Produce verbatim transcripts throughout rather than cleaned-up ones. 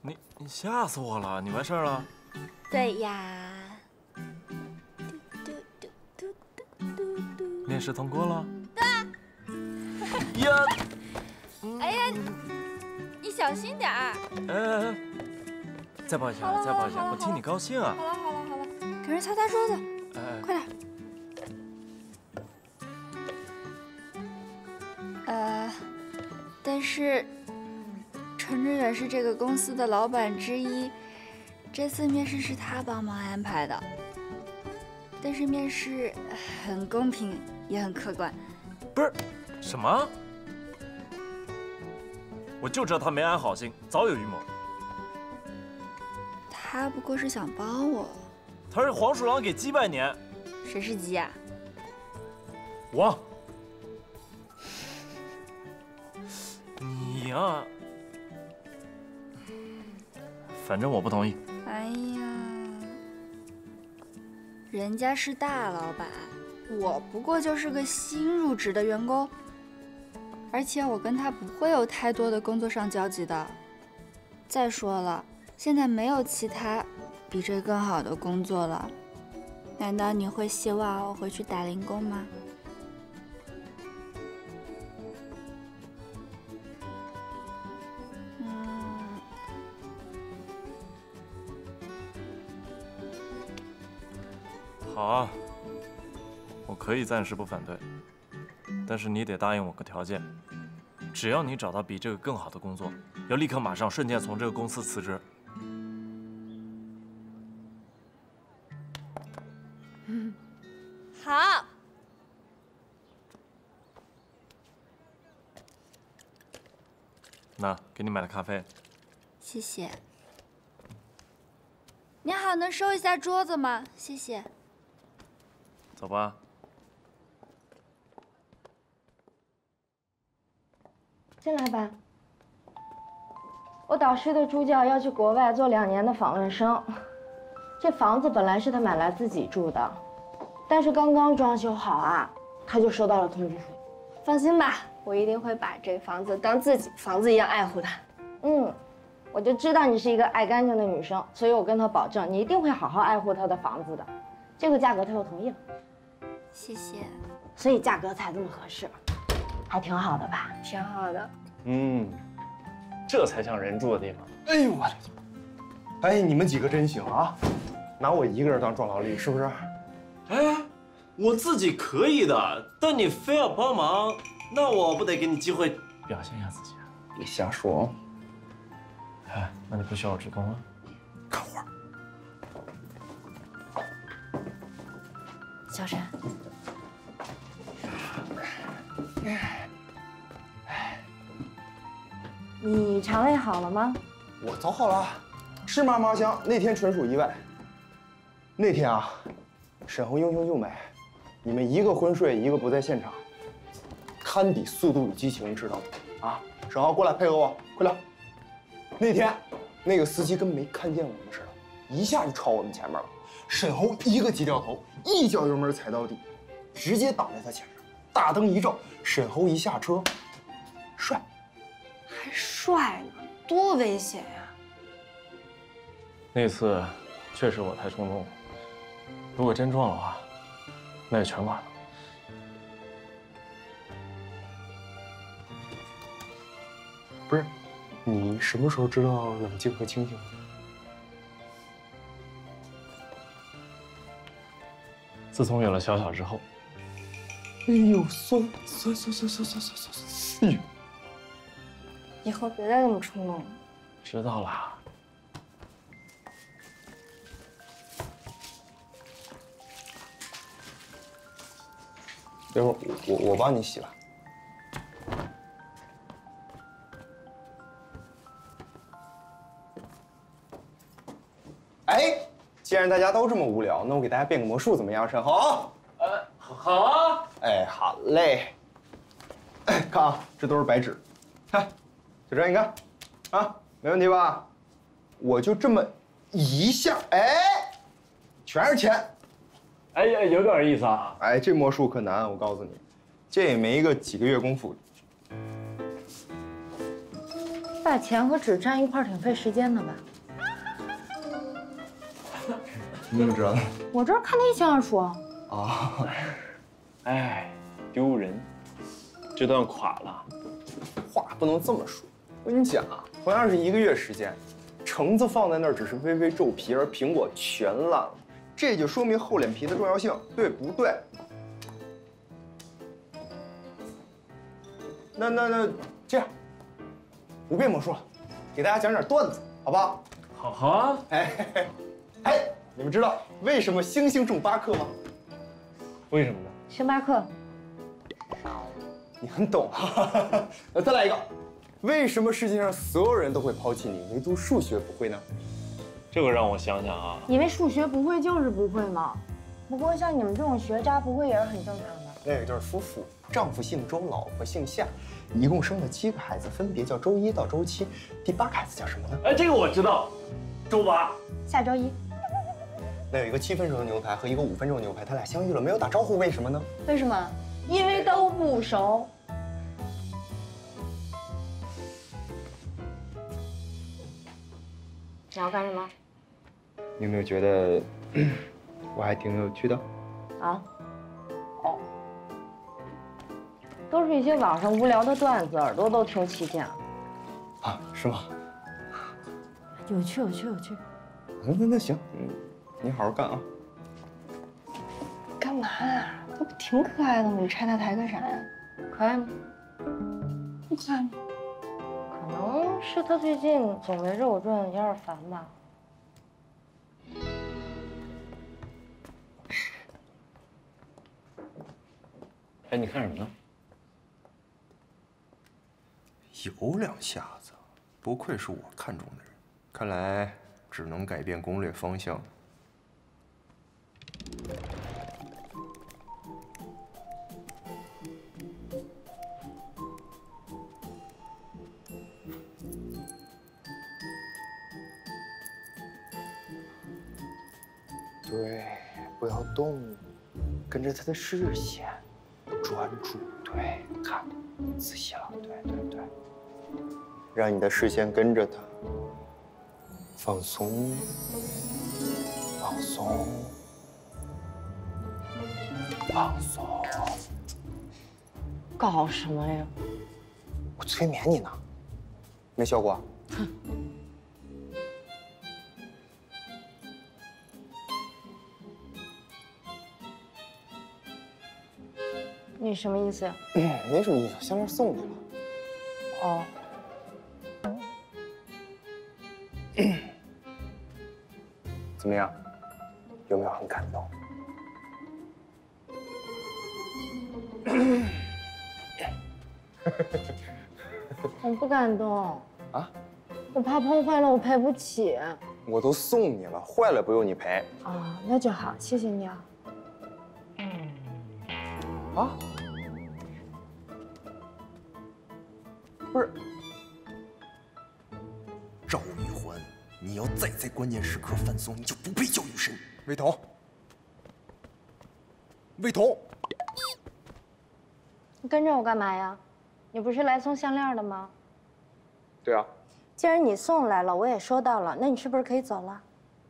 你你吓死我了！你完事儿了？ 对呀。 面试通过了？ 对啊。 呀！ 哎呀，你小心点儿。 哎哎哎！再抱一下，再抱一下，我替你高兴啊！ 好了好了好了，给人擦擦桌子。 哎， 快点。呃，但是程志远是这个公司的老板之一，这次面试是他帮忙安排的。但是面试很公平，也很客观。 不是，什么？我就知道他没安好心，早有预谋。 他不过是想帮我。 他是黄鼠狼给鸡拜年。 谁是鸡啊？ 我。你呀，反正我不同意。 哎呀，人家是大老板，我不过就是个新入职的员工，而且我跟他不会有太多的工作上交集的。再说了，现在没有其他比这更好的工作了，难道你会希望我回去打零工吗？嗯， 好啊，我可以暂时不反对，但是你得答应我个条件，只要你找到比这个更好的工作，要立刻马上瞬间从这个公司辞职。 好。 那给你买了咖啡。 谢谢。你好，能收一下桌子吗？谢谢。 走吧。 进来吧。我导师的助教要去国外做两年的访问生，这房子本来是他买来自己住的，但是刚刚装修好啊，他就收到了通知书。放心吧，我一定会把这房子当自己房子一样爱护它。嗯，我就知道你是一个爱干净的女生，所以我跟他保证，你一定会好好爱护他的房子的。这个价格他又同意了。 谢谢。 所以价格才这么合适，还挺好的吧？ 挺好的。 嗯，这才像人住的地方。 哎呦我的天！哎，你们几个真行啊，拿我一个人当壮劳力是不是？ 哎，我自己可以的，但你非要帮忙，那我不得给你机会表现一下自己啊！ 别瞎说哦。 哎，那你不需要我职工了？ 看会儿。 小沈。你肠胃好了吗？ 我早好了，是麻麻香，那天纯属意外。那天啊，沈恒英雄救美，你们一个昏睡，一个不在现场，堪比《速度与激情》，你知道吗？啊，沈浩过来配合我，快点。那天那个司机跟没看见我们似的，一下就超我们前面了。沈恒一个急掉头，一脚油门踩到底，直接挡在他前面。大灯一照，沈恒一下车，帅。 还帅呢，多危险呀！ 那次确实我太冲动了，如果真撞的话，那也全完了。 不是，你什么时候知道冷静和清醒的？ 自从有了小小之后。 哎呦，酸酸酸酸酸酸酸酸酸！哎呦！ 以后别再这么冲动了。 知道啦。 等会儿我我帮你洗吧。哎，既然大家都这么无聊，那我给大家变个魔术怎么样？沈恒？ 呃，好啊。 哎，好嘞。哎，看啊，这都是白纸，看。小陈，你看，啊，没问题吧？我就这么一下，哎，全是钱。 哎呀，有点意思啊。 哎，这魔术可难，我告诉你，这也没个几个月功夫。 把钱和纸粘一块儿挺费时间的吧？ 你怎么知道的？ 我这儿看得一清二楚。 啊， 哎，丢人，这段垮了。 话不能这么说。我跟你讲啊，同样是一个月时间，橙子放在那儿只是微微皱皮，而苹果全烂了，这就说明厚脸皮的重要性，对不对？那那那这样，不变魔术了，给大家讲点段子，好不好？ 好好啊。 哎嘿嘿，哎，你们知道为什么星星重八克吗？ 为什么呢？ 星巴克， 你很懂啊。那再来一个，为什么世界上所有人都会抛弃你，唯独数学不会呢？ 这个让我想想啊。 因为数学不会就是不会嘛。不过像你们这种学渣不会也是很正常的。 那有一对夫妇，丈夫姓周，老婆姓夏，一共生了七个孩子，分别叫周一到周七。第八个孩子叫什么呢？ 哎，这个我知道，周八。 下周一。 那有一个七分熟的牛排和一个五分熟的牛排，他俩相遇了，没有打招呼，为什么呢？ 为什么？因为都不熟。你要干什么？ 你有没有觉得我还挺有趣的？ 啊？哦，都是一些网上无聊的段子，耳朵都听起见了。 啊，是吗？ 有趣，有趣，有趣。 那那那行，嗯，你好好干啊。 干嘛啊？这不挺可爱的吗？你拆他台干啥呀？ 可爱吗？ 不可爱吗？ 可能是他最近总围着我转，有点烦吧。 哎，你看什么呢？ 有两下子，不愧是我看中的人，看来只能改变攻略方向。对，不要动，跟着他的视线，专注。对，看，仔细了，对对对，让你的视线跟着他，放松，放松，放松。 搞什么呀？ 我催眠你呢，没效果？哼。 你什么意思呀？ 嗯，没什么意思，项链送你了。 哦。 怎么样？有没有很感动？ 我不感动啊！ 我怕碰坏了，我赔不起。 我都送你了，坏了不用你赔。 啊，那就好，谢谢你啊。 啊？不是，赵玉环，你要再在关键时刻犯松，你就不配叫雨神。魏彤，魏彤， 你跟着我干嘛呀？你不是来送项链的吗？ 对啊。 既然你送来了，我也收到了，那你是不是可以走了？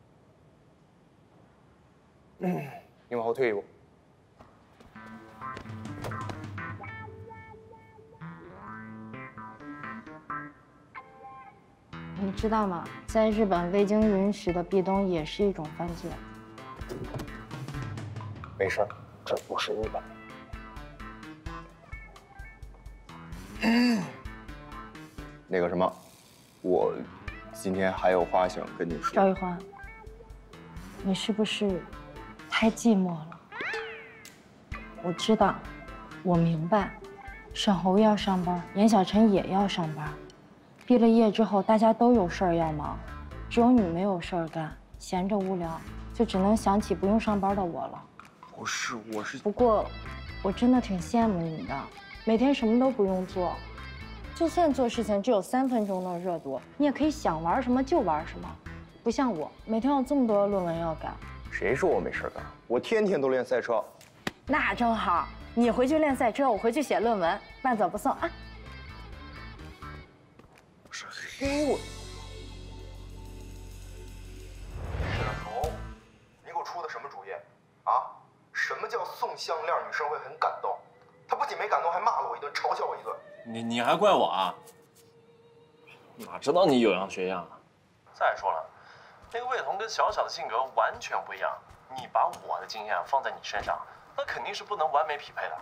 嗯，你往后退一步。 你知道吗？在日本，未经允许的壁咚也是一种犯罪。 没事，这不是日本。那个什么，我今天还有话想跟你说。 赵玉环，你是不是太寂寞了？我知道，我明白，沈侯要上班，严小晨也要上班。毕了业之后，大家都有事儿要忙，只有你没有事儿干，闲着无聊，就只能想起不用上班的我了。 不是，我是…… 不过，我真的挺羡慕你的，每天什么都不用做，就算做事情只有三分钟的热度，你也可以想玩什么就玩什么，不像我，每天有这么多论文要赶。 谁说我没事干？我天天都练赛车。 那正好，你回去练赛车，我回去写论文，慢走不送啊。 是黑。 嘿我。沈红，你给我出的什么主意？啊？什么叫送项链女生会很感动？她不仅没感动，还骂了我一顿，嘲笑我一顿。 你你还怪我啊？哪知道你有样学样啊！再说了，那个魏彤跟小小的性格完全不一样，你把我的经验放在你身上，那肯定是不能完美匹配的。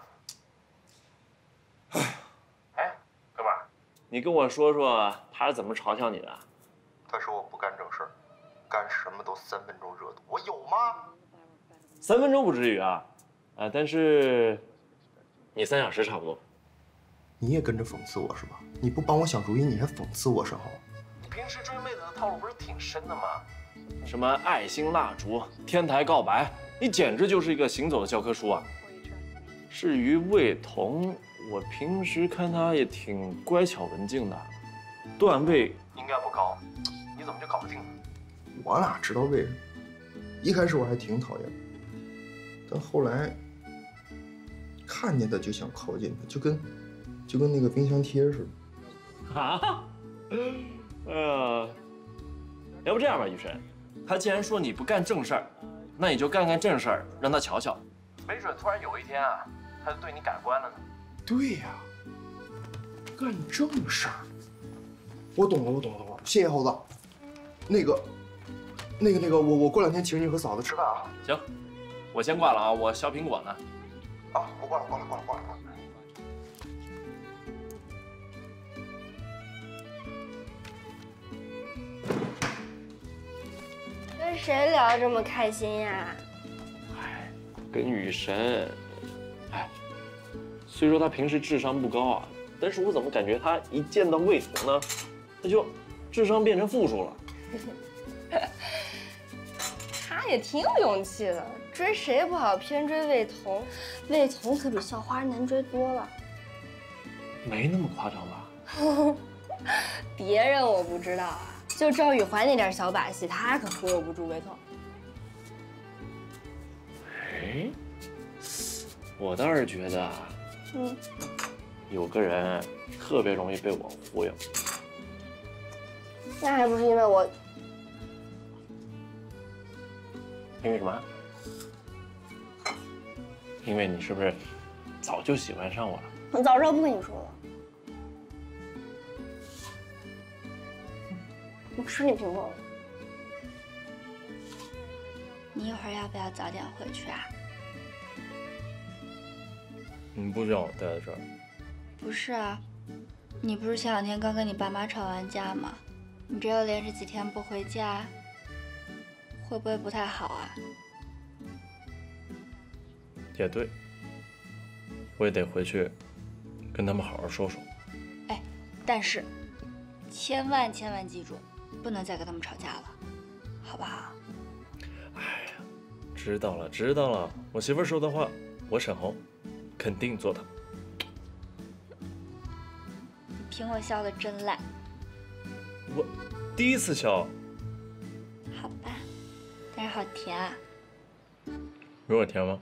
哎，哥们儿，你跟我说说他是怎么嘲笑你的？ 他说我不干正事儿，干什么都三分钟热度，我有吗？ 三分钟不至于啊，啊，但是你三小时差不多。 你也跟着讽刺我是吧？你不帮我想主意，你还讽刺我沈红？ 你平时追妹子的套路不是挺深的吗？什么爱心蜡烛、天台告白，你简直就是一个行走的教科书啊！至于魏彤，我平时看她也挺乖巧文静的，段位应该不高，你怎么就搞不定呢？ 我哪知道为什么？一开始我还挺讨厌的，但后来看见他就想靠近他，就跟就跟那个冰箱贴似的。 啊？哎呀，要不这样吧，雨神，他既然说你不干正事儿，那你就干干正事儿，让他瞧瞧，没准突然有一天啊，他就对你改观了呢。 对呀，干正事儿。我懂了，我懂了，懂了。谢谢猴子。那个，那个，那个，我我过两天请你和嫂子吃饭啊。 行，我先挂了啊，我削苹果呢。 啊，我挂了，挂了，挂了，挂了。 跟谁聊这么开心呀？ 哎，跟雨神。哎，虽说他平时智商不高啊，但是我怎么感觉他一见到魏彤呢，他就智商变成负数了。 他也挺有勇气的，追谁不好，偏追魏彤。魏彤可比校花难追多了。 没那么夸张吧？ 别人我不知道啊，就赵雨怀那点小把戏，他可忽悠不住魏彤。 哎，我倒是觉得啊， 嗯， 有个人特别容易被我忽悠。 那还不是因为我。 因为什么？因为你是不是早就喜欢上我了？ 我早知道不跟你说了。你吃你苹果了？ 你一会儿要不要早点回去啊？ 你不想我待在这儿？ 不是啊，你不是前两天刚跟你爸妈吵完架吗？你这又连着几天不回家，会不会不太好啊？ 也对，我也得回去跟他们好好说说。 哎，但是千万千万记住，不能再跟他们吵架了，好不好？ 哎呀，知道了知道了，我媳妇儿说的话，我沈红肯定做到。 你苹果削的真烂。 我第一次削。 好吧，但是好甜啊。 有我甜吗？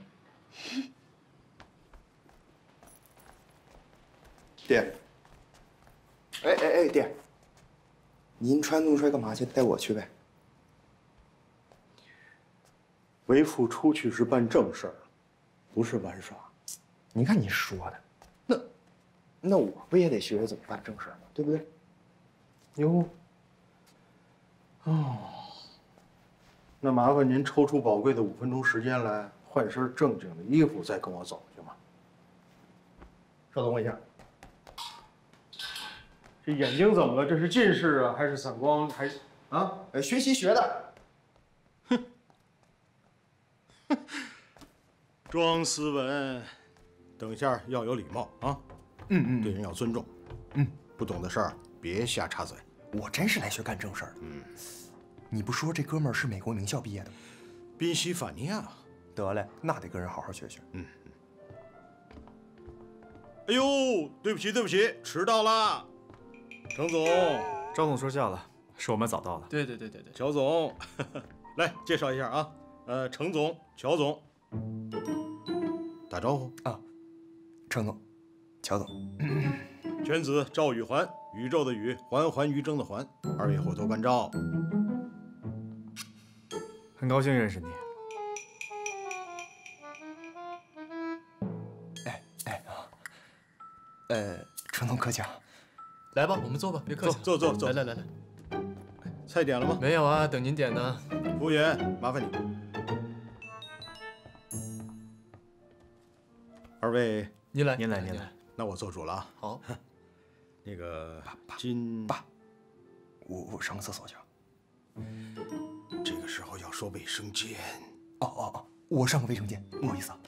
爹。哎哎哎，爹，您穿这么帅干嘛去？带我去呗。 为父出去是办正事儿，不是玩耍。 你看你说的，那那我不也得学学怎么办正事儿吗？对不对？ 哟，哦，那麻烦您抽出宝贵的五分钟时间来，换身正经的衣服，再跟我走，行吗？ 稍等我一下。 这眼睛怎么了？这是近视啊，还是散光？还是啊？ 呃，学习学的。 装斯文，等一下要有礼貌啊！ 嗯嗯， 对人要尊重。嗯，不懂的事儿别瞎插嘴。 我真是来学干正事儿的。嗯，你不说这哥们儿是美国名校毕业的吗？ 宾夕法尼亚。 得嘞，那得跟人好好学学。 嗯。哎呦，对不起对不起，迟到啦！程总， 张总说笑了，是我们早到了。 对对对对对， 乔总，来介绍一下啊，呃，程总、乔总，打招呼啊，程总，乔总， 犬子赵雨环， 宇宙的宇，环环于征的环，二位后头关照。 很高兴认识你。 哎哎啊，呃，春冬客气啊。 来吧，我们坐吧，别客气。 坐坐坐。 来来来来， 菜点了吗？ 没有啊，等您点呢。 服务员，麻烦你。二位， 您来， 您来，您来。 那我做主了啊。 好。 那个今爸，我我上个厕所去。 这个时候要说卫生间。 哦哦哦，我上个卫生间，不好意思啊。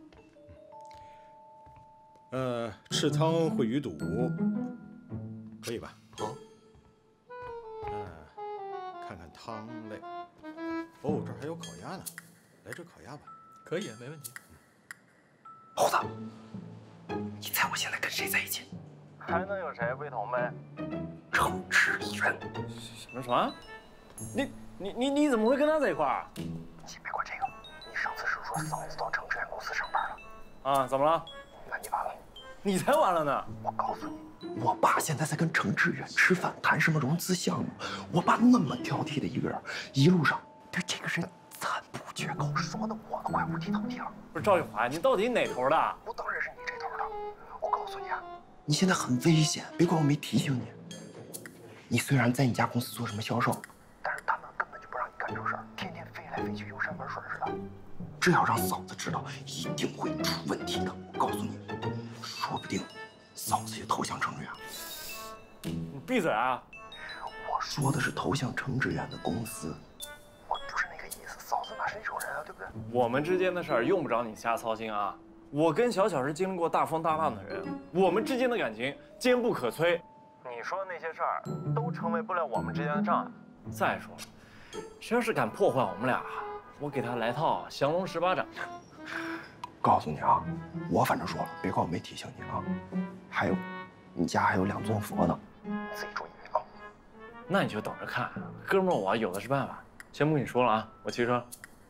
呃，赤汤烩鱼肚，可以吧？ 好。 嗯，看看汤类。哦，这儿还有烤鸭呢，来只烤鸭吧。 可以，没问题。 猴子，你猜我现在跟谁在一起？ 还能有谁？魏彤呗。 程志远。 什么什么？你你你你怎么会跟他在一块儿？ 你别管这个，你上次是说嫂子到程志远公司上班了。 啊？怎么了？ 那你完了。 你才完了呢！ 我告诉你，我爸现在在跟程志远吃饭，谈什么融资项目。我爸那么挑剔的一个人，一路上对这个人赞不绝口，说的我都快五体投地了。 不是赵玉华，你到底哪头的？ 我当然是你这头的。我告诉你啊，你现在很危险，别怪我没提醒你。你虽然在你家公司做什么销售，但是他们根本就不让你干这事儿，天天飞来飞去，游山玩水似的。这要让嫂子知道，一定会出问题的。我告诉你，说不定嫂子也投向程志远。 你闭嘴啊！ 我说的是投向程志远的公司，我不是那个意思。嫂子哪是那种人啊，对不对？ 我们之间的事儿用不着你瞎操心啊。我跟小小是经历过大风大浪的人，我们之间的感情坚不可摧。你说的那些事儿都成为不了我们之间的障碍。再说了，谁要是敢破坏我们俩，我给他来套降龙十八掌。 告诉你啊，我反正说了，别怪我没提醒你啊。还有，你家还有两尊佛呢，你自己注意啊。 那你就等着看，哥们儿，我有的是办法。先不跟你说了啊，我骑车。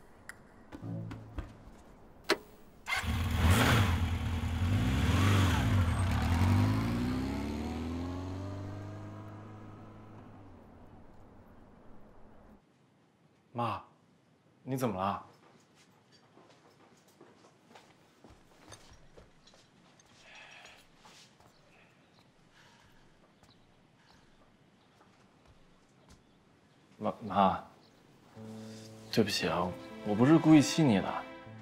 妈，你怎么了？妈妈，对不起啊，我不是故意气你的。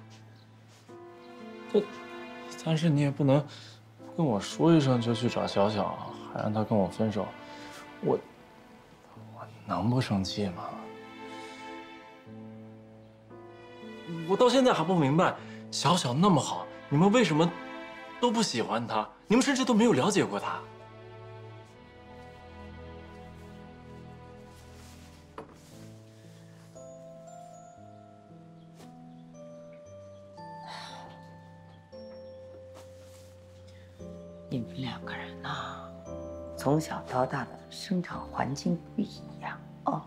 这，但是你也不能跟我说一声就去找小小，还让他跟我分手，我我能不生气吗？我到现在还不明白，小小那么好，你们为什么都不喜欢他？你们甚至都没有了解过他。 你们两个人呐，从小到大的生长环境不一样哦。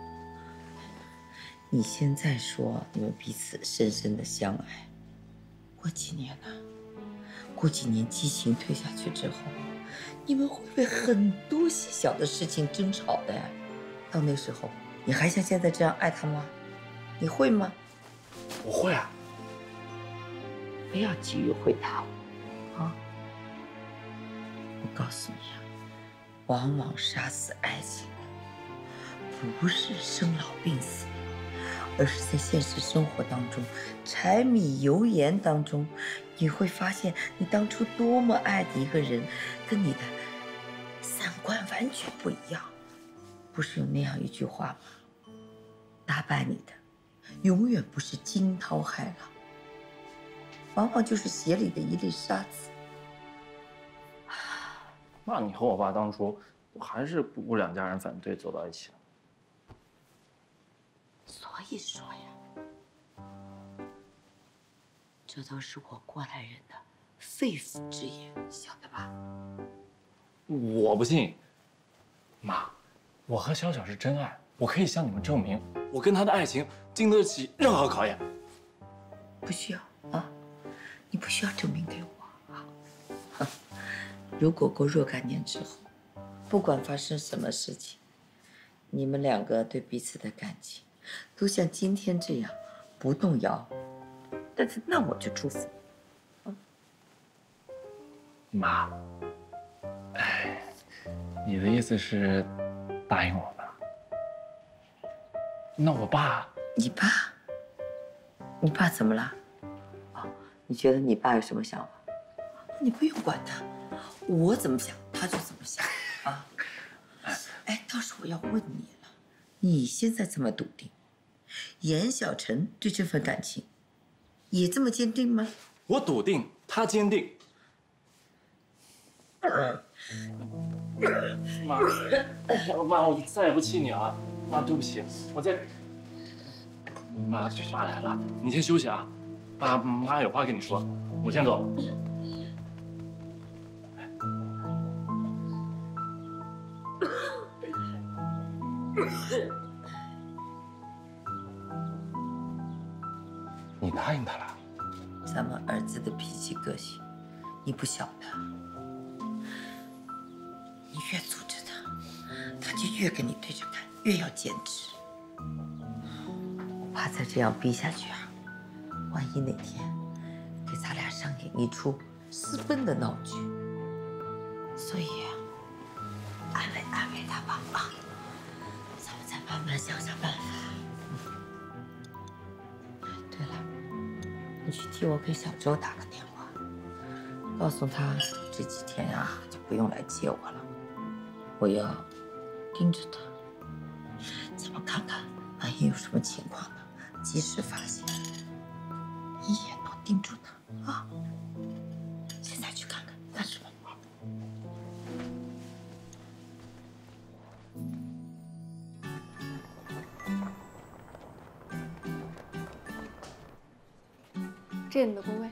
你现在说你们彼此深深的相爱，过几年呢？过几年激情退下去之后，你们会为很多细小的事情争吵的呀。到那时候，你还像现在这样爱他吗？你会吗？ 我会啊。 不要急于回答我，啊！我告诉你啊，往往杀死爱情的，不是生老病死，而是在现实生活当中，柴米油盐当中，你会发现你当初多么爱的一个人，跟你的三观完全不一样。不是有那样一句话吗？打败你的，永远不是惊涛骇浪，往往就是鞋里的一粒沙子。 那你和我爸当初还是不顾两家人反对走到一起了。 所以说呀，这都是我过来人的肺腑之言，晓得吧？ 我不信，妈，我和小小是真爱，我可以向你们证明，我跟他的爱情经得起任何考验。 不需要啊，你不需要证明给我啊。如果过若干年之后， 不管发生什么事情，你们两个对彼此的感情都像今天这样不动摇。但是那我就祝福你。 妈，哎，你的意思是答应我吧？那我爸， 你爸，你爸怎么了？哦，你觉得你爸有什么想法？你不用管他，我怎么想他就怎么想啊。哎，倒是我要问你了，你现在这么笃定，严小晨对这份感情也这么坚定吗？ 我笃定，他坚定。妈，妈，我再也不气你了。妈，对不起，我再……妈，妈来了，你先休息啊。爸妈有话跟你说，我先走。你答应他了？ 咱们儿子的脾气个性，你不晓得。你越阻止他，他就越跟你对着干，越要坚持。我怕再这样逼下去啊，万一哪天给咱俩上演一出私奔的闹剧。所以安慰安慰他吧啊，咱们再慢慢想想办法。对了，你去替我给小周打个电话，告诉他这几天啊就不用来接我了。我要盯着他，咱们看看万一有什么情况呢，及时发现。你也多盯住他啊！现在去看看干什么？ 这你的工位。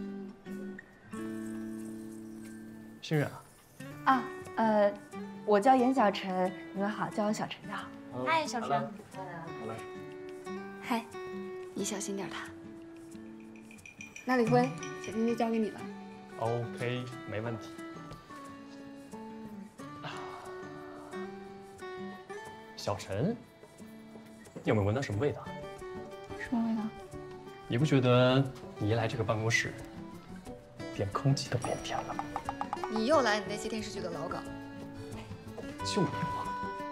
新人啊。 啊，呃，我叫严小晨，你们好，叫我小晨就好。 嗨，小晨。 好嘞。 嗨，你小心点他。那李辉，小天就交给你了。 OK， 没问题。小陈，你有没有闻到什么味道？ 什么味道？ 你不觉得你一来这个办公室，连空气都变甜了吗？ 你又来你那些电视剧的老稿。 就你话。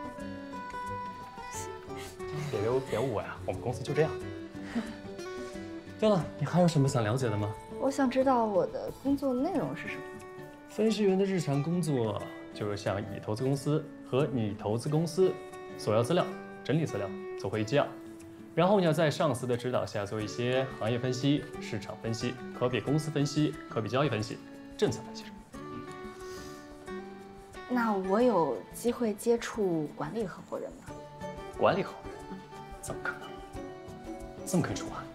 别别别误会啊，我们公司就这样。对了，你还有什么想了解的吗？ 我想知道我的工作内容是什么。 分析员的日常工作就是向乙投资公司和拟投资公司索要资料、整理资料、做会议纪要，然后呢，在上司的指导下做一些行业分析、市场分析、可比公司分析、可比交易分析、政策分析。 那我有机会接触管理合伙人吗？ 管理合伙人？怎么可能？这么跟你说话？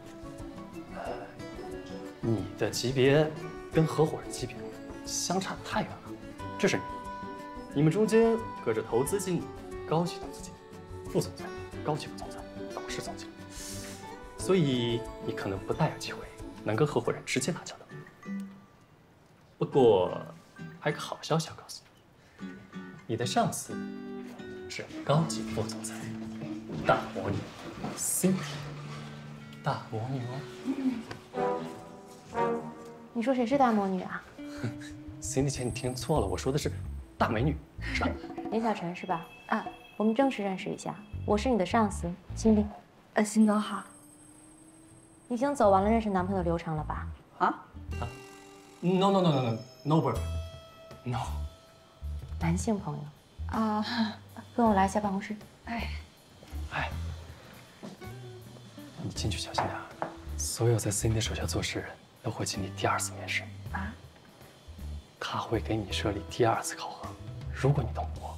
你的级别跟合伙人级别相差太远了。这是你，你们中间隔着投资经理、高级投资经理、副总裁、高级副总裁、董事总经理，所以你可能不大有机会能跟合伙人直接打交道。不过，还有个好消息要告诉你，你的上司是高级副总裁，大魔女 Cindy， 大魔女哦。 你说谁是大魔女啊 ？Cindy 姐，你听错了，我说的是大美女，是吧？ 严小晨是吧？啊，我们正式认识一下，我是你的上司辛迪。 呃，辛总好。 已经走完了认识男朋友的流程了吧？ 啊？ 啊 ？No no no no no no bird no。 男性朋友啊， 跟我来一下办公室。 哎， 哎，你进去小心点，所有在 Cindy 手下做事人都会请你第二次面试啊。 他会给你设立第二次考核，如果你通过，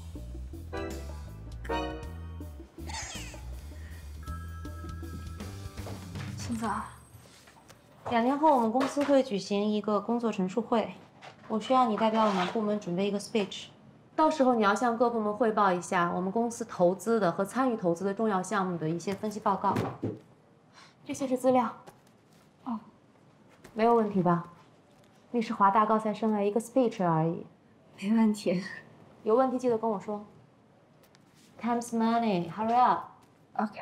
辛总， 两天后我们公司会举行一个工作陈述会，我需要你代表我们部门准备一个 speech， 到时候你要向各部门汇报一下我们公司投资的和参与投资的重要项目的一些分析报告，这些是资料。哦，没有问题吧？你是华大高材生来一个 speech 而已， 没问题。 有问题记得跟我说。Time's money, hurry up. OK。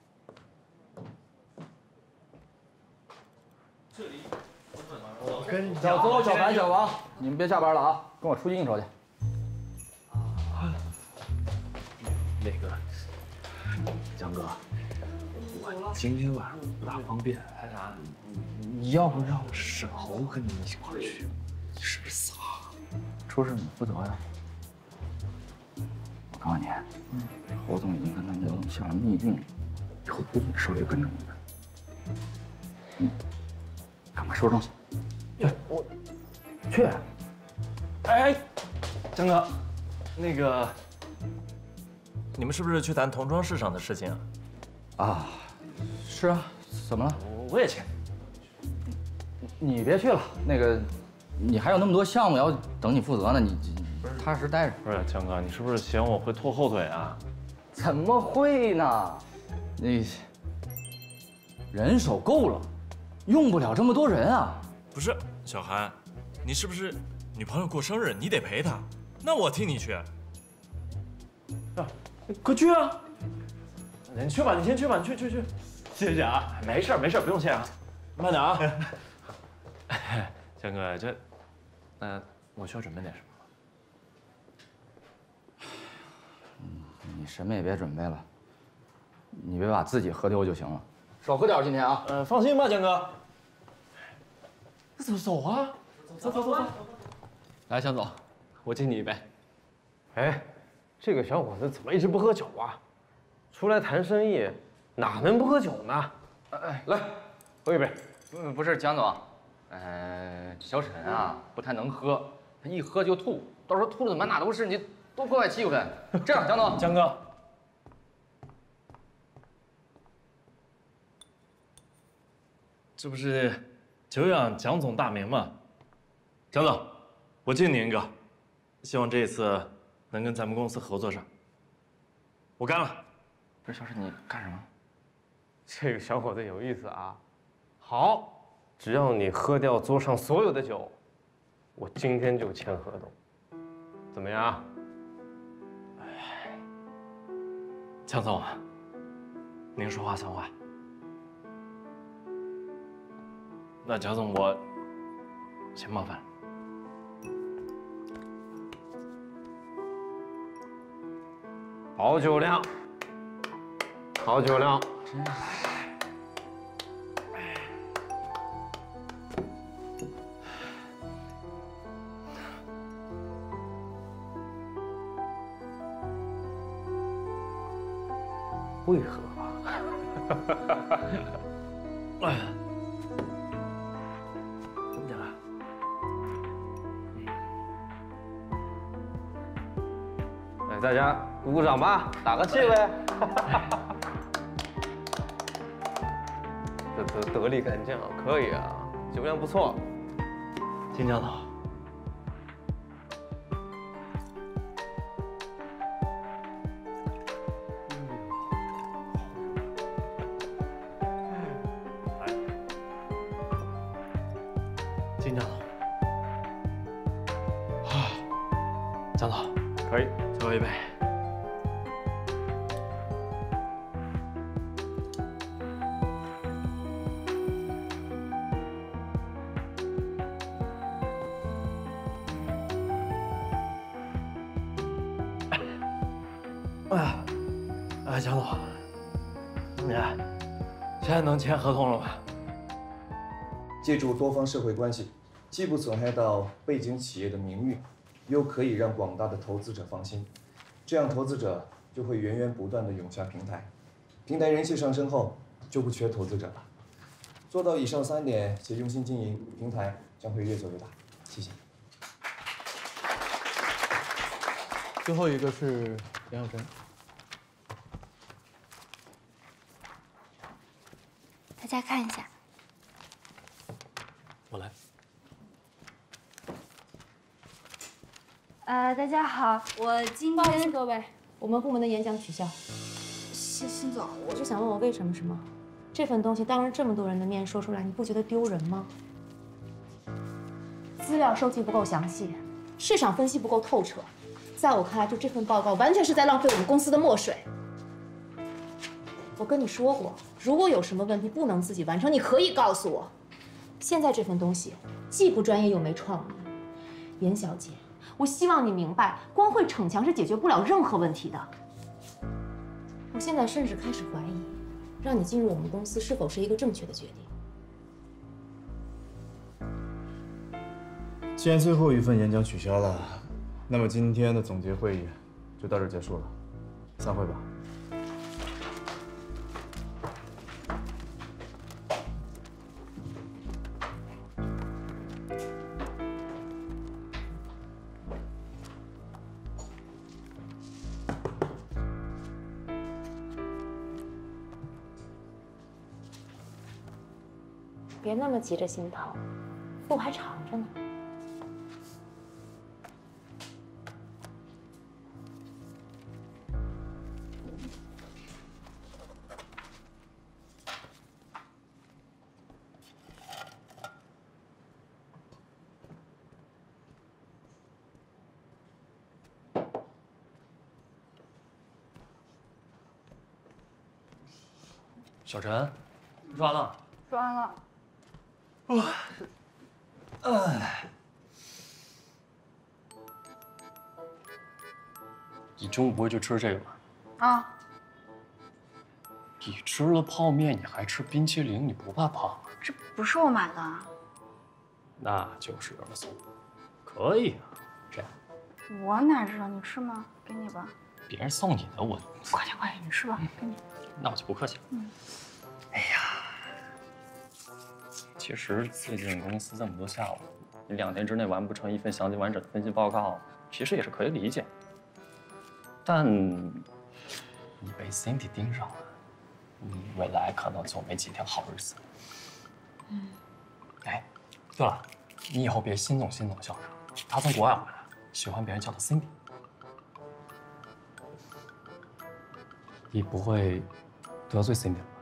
跟小邹、小凡、小王，你们别下班了啊，跟我出去应酬去。 那个，江哥，我今天晚上不大方便，啥？你要不让沈侯跟你一块儿去？你是不是傻？ 出事你负责呀。我告诉你，嗯，侯总已经跟他们下了密令，以后不准稍微跟着我们。嗯，赶快收拾东西。去，我去。 哎，江哥，那个，你们是不是去谈童装市场的事情啊？ 啊，是啊，怎么了？ 我也去。 你别去了，那个，你还有那么多项目要等你负责呢，你踏实待着。 不是江哥，你是不是嫌我会拖后腿啊？ 怎么会呢？那人手够了，用不了这么多人啊。 不是，小韩，你是不是女朋友过生日，你得陪她？那我替你去。啊，快去啊！你去吧，你先去吧，你去去去。谢谢啊，没事没事，不用谢啊，慢点啊。江哥，这，那我需要准备点什么吗？你什么也别准备了，你别把自己喝丢就行了。少喝点今天啊。 呃，放心吧，江哥。走走啊，走走走走。 来，向总，我敬你一杯。 哎，这个小伙子怎么一直不喝酒啊？出来谈生意，哪能不喝酒呢？ 哎， 来，喝一杯。 不不是江总，呃，小沈啊不太能喝，他一喝就吐，到时候吐的满哪都是，你多破坏气氛。这样，江总， 江哥，这不是久仰蒋总大名吗？蒋总，我敬您一个，希望这一次能跟咱们公司合作上。我干了。 不是小沈，你干什么？ 这个小伙子有意思啊。好，只要你喝掉桌上所有的酒，我今天就签合同，怎么样？ 蒋总，您说话算话。那蒋总，我先麻烦了。 好酒量，好酒量。为何啊？ 哎，怎么讲啊？ 哎，大家鼓鼓掌吧，打个气呗。这得得力干将可以啊，酒量不错。 金江总。金江总，啊，江总， 可以， 最后一杯。哎，哎，江总，你现在能签合同了吗？ 借助多方社会关系，既不损害到背景企业的名誉，又可以让广大的投资者放心，这样投资者就会源源不断的涌向平台，平台人气上升后就不缺投资者了。做到以上三点且用心经营，平台将会越做越大。谢谢。 最后一个是杨晓晨。 大家看一下。 我来。 呃，大家好，我今不好意思天各位，我们部门的演讲取消。 辛辛总， 我是想问我为什么是吗？这份东西当着这么多人的面说出来，你不觉得丢人吗？资料收集不够详细，市场分析不够透彻， 在我看来，就这份报告完全是在浪费我们公司的墨水。我跟你说过，如果有什么问题不能自己完成，你可以告诉我。现在这份东西既不专业又没创意，严小姐，我希望你明白，光会逞强是解决不了任何问题的。我现在甚至开始怀疑，让你进入我们公司是否是一个正确的决定。 既然最后一份演讲取消了，那么今天的总结会议就到这儿结束了，散会吧。 别那么急着心疼，路还长着呢。 小陈，你说完了？ 说完了。 哇，哎，你中午不会就吃这个吧？ 啊。 你吃了泡面，你还吃冰淇淋，你不怕胖啊？ 这不是我买的。 那就是有人送的，可以啊。这样， 我哪知道？你吃吗？给你吧。 别人送你的我。 快点快点，你吃吧，给你。 那我就不客气了。 嗯。 哎呀。其实最近公司这么多项目，你两天之内完不成一份详细完整的分析报告，其实也是可以理解。但你被 Cindy 盯上了，你未来可能就没几条好日子。 嗯。 哎，对了，你以后别辛总辛总叫他，他从国外回来，喜欢别人叫他 Cindy。你不会得罪 Cindy 吧？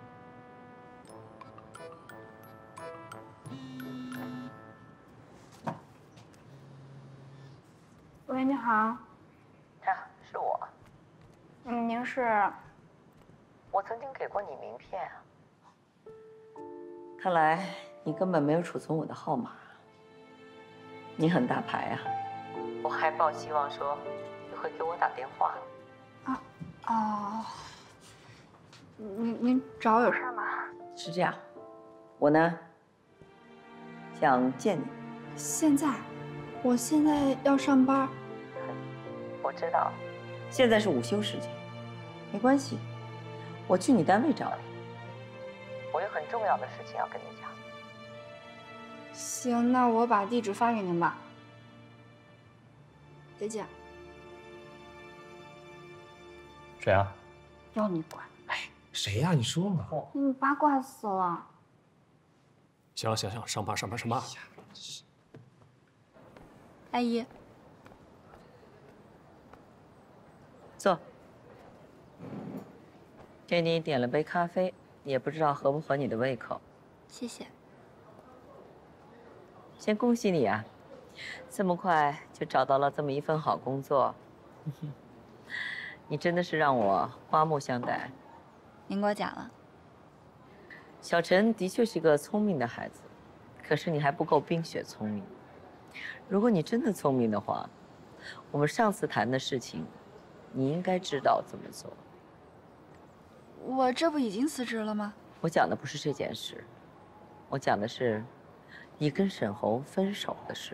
喂，你好。 啊，是我。 嗯，您是？ 我曾经给过你名片啊。看来你根本没有储存我的号码。你很大牌啊！我还抱希望说你会给我打电话。 啊哦。您您找我有事吗？ 是这样，我呢想见你。 现在？我现在要上班。 我知道，现在是午休时间，没关系，我去你单位找你。我有很重要的事情要跟你讲。 行，那我把地址发给您吧。再见。 谁啊？ 要你管。 哎，谁呀？你说嘛。 嗯，八卦死了。 行了行了，上班上班上班。 阿姨， 坐。给你点了杯咖啡，也不知道合不合你的胃口。 谢谢。 先恭喜你啊，这么快就找到了这么一份好工作，你真的是让我刮目相待。 您过奖了。 小陈的确是个聪明的孩子，可是你还不够冰雪聪明。如果你真的聪明的话，我们上次谈的事情，你应该知道怎么做。 我这不已经辞职了吗？ 我讲的不是这件事，我讲的是你跟沈侯分手的事。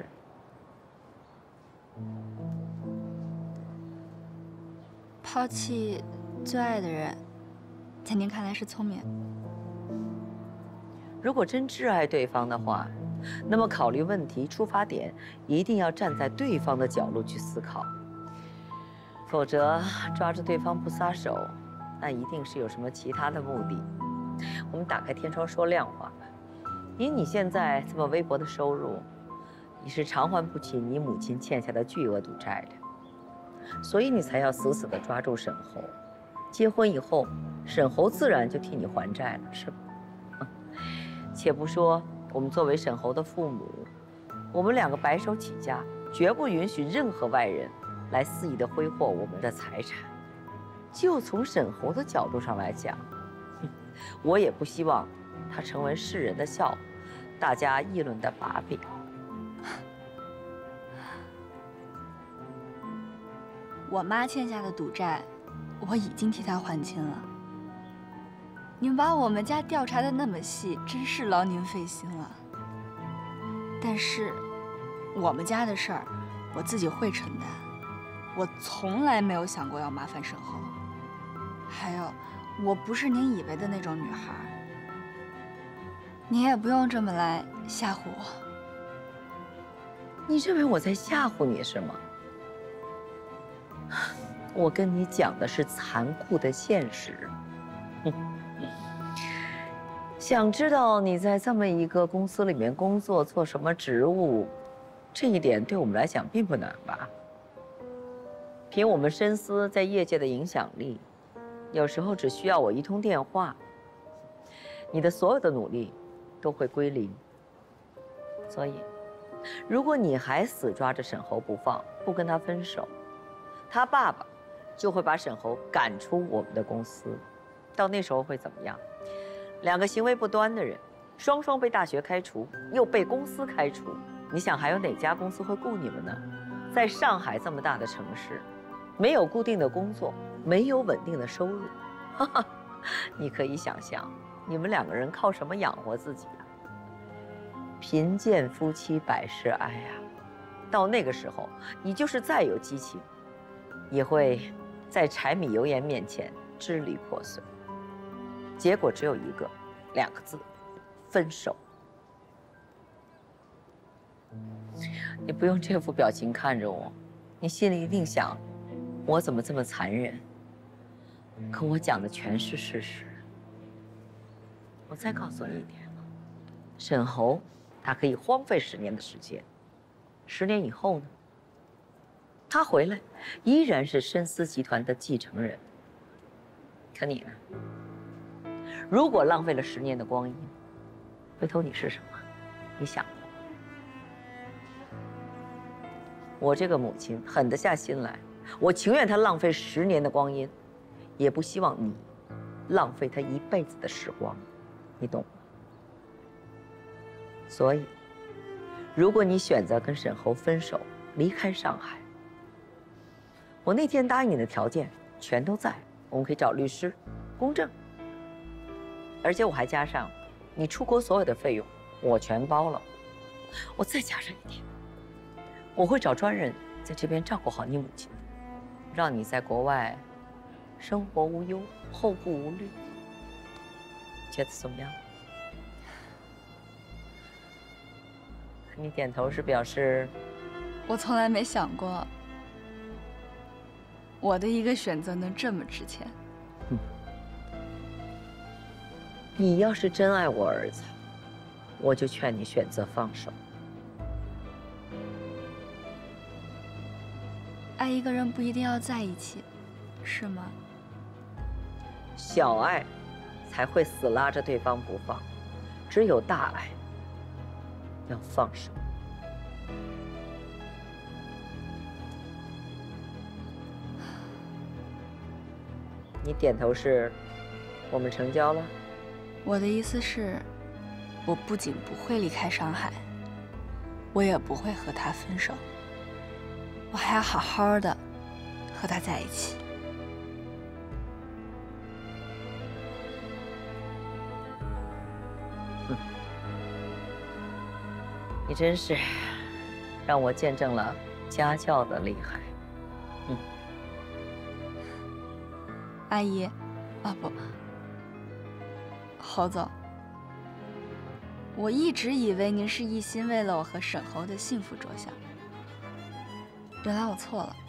抛弃最爱的人，在您看来是聪明。 如果真挚爱对方的话，那么考虑问题出发点一定要站在对方的角度去思考，否则抓住对方不撒手，那一定是有什么其他的目的。我们打开天窗说亮话吧，以你现在这么微薄的收入，你是偿还不起你母亲欠下的巨额赌债的，所以你才要死死地抓住沈侯。结婚以后，沈侯自然就替你还债了，是吧？且不说我们作为沈侯的父母，我们两个白手起家，绝不允许任何外人来肆意的挥霍我们的财产。就从沈侯的角度上来讲，我也不希望他成为世人的笑话，大家议论的把柄。 我妈欠下的赌债，我已经替她还清了。你们把我们家调查的那么细，真是劳您费心了。但是，我们家的事儿，我自己会承担。我从来没有想过要麻烦沈侯。还有，我不是您以为的那种女孩。你也不用这么来吓唬我。 你认为我在吓唬你是吗？我跟你讲的是残酷的现实。想知道你在这么一个公司里面工作，做什么职务，这一点对我们来讲并不难吧？凭我们深思在业界的影响力，有时候只需要我一通电话，你的所有的努力都会归零。所以，如果你还死抓着沈侯不放，不跟他分手，他爸爸就会把沈侯赶出我们的公司。到那时候会怎么样？两个行为不端的人，双双被大学开除，又被公司开除，你想还有哪家公司会雇你们呢？在上海这么大的城市，没有固定的工作，没有稳定的收入，哈哈，你可以想象，你们两个人靠什么养活自己啊？贫贱夫妻百事哀啊！到那个时候，你就是再有激情，也会在柴米油盐面前支离破碎。结果只有一个，两个字：分手。你不用这副表情看着我，你心里一定想，我怎么这么残忍？可我讲的全是事实。我再告诉你一点，沈侯他可以荒废十年的时间，十年以后呢，他回来依然是深思集团的继承人。可你呢？如果浪费了十年的光阴，回头你是什么？你想过？我这个母亲狠得下心来，我情愿她浪费十年的光阴，也不希望你浪费她一辈子的时光，你懂吗？所以，如果你选择跟沈侯分手，离开上海，我那天答应你的条件全都在，我们可以找律师，公证。而且我还加上，你出国所有的费用我全包了。我再加上一点，我会找专人在这边照顾好你母亲，让你在国外生活无忧，后顾无虑。觉得怎么样？你点头是表示？ 我从来没想过，我的一个选择能这么值钱。 嗯。你要是真爱我儿子，我就劝你选择放手。 爱一个人不一定要在一起，是吗？ 小爱才会死拉着对方不放，只有大爱要放手。你点头是，我们成交了。 我的意思是，我不仅不会离开上海，我也不会和他分手，我还要好好的和他在一起。 嗯，你真是让我见证了家教的厉害。嗯， 阿姨，啊不。侯总，我一直以为您是一心为了我和沈侯的幸福着想，原来我错了。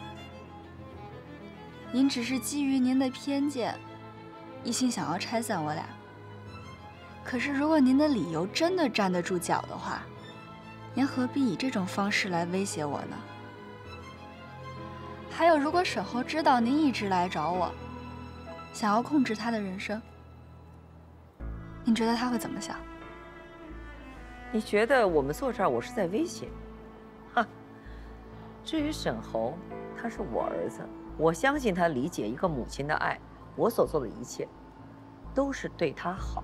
您只是基于您的偏见，一心想要拆散我俩。可是如果您的理由真的站得住脚的话，您何必以这种方式来威胁我呢？还有，如果沈侯知道您一直来找我，想要控制他的人生，你觉得他会怎么想？ 你觉得我们坐这儿，我是在威胁你？哈， 至于沈侯，他是我儿子，我相信他理解一个母亲的爱。我所做的一切，都是对他好。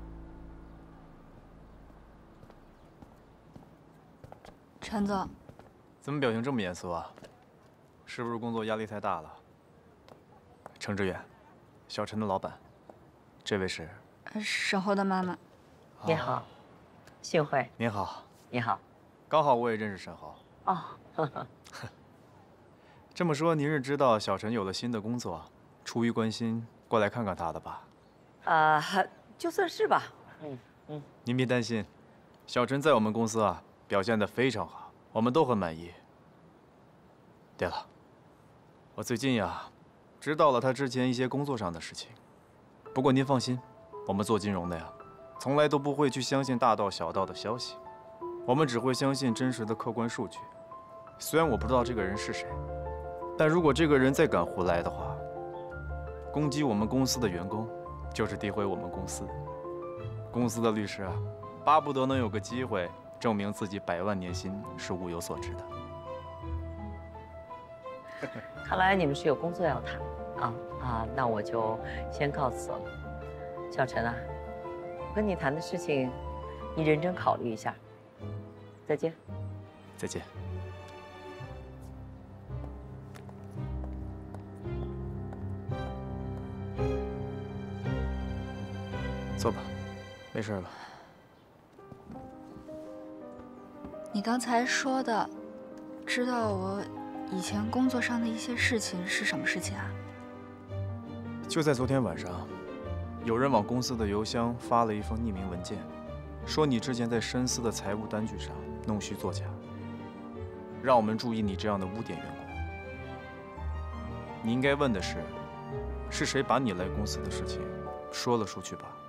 陈总， 怎么表情这么严肃啊？是不是工作压力太大了？程志远，小陈的老板，这位是沈侯的妈妈。 你好，幸会。 您好。 你好。 刚好我也认识沈侯。 哦。呵呵这么说，您是知道小陈有了新的工作，出于关心过来看看他的吧？ 啊、呃，就算是吧。嗯嗯。 您别担心，小陈在我们公司啊表现得非常好，我们都很满意。对了，我最近呀知道了他之前一些工作上的事情。不过您放心，我们做金融的呀，从来都不会去相信大道小道的消息，我们只会相信真实的客观数据。虽然我不知道这个人是谁。但如果这个人再敢胡来的话，攻击我们公司的员工，就是诋毁我们公司。公司的律师啊，巴不得能有个机会证明自己百万年薪是物有所值的。 看来你们是有工作要谈啊啊，那我就先告辞了。小陈啊，我跟你谈的事情，你认真考虑一下。再见。 再见。坐吧，没事吧？ 你刚才说的，知道我以前工作上的一些事情是什么事情啊？ 就在昨天晚上，有人往公司的邮箱发了一封匿名文件，说你之前在深思的财务单据上弄虚作假，让我们注意你这样的污点员工。你应该问的是，是谁把你来公司的事情说了出去吧？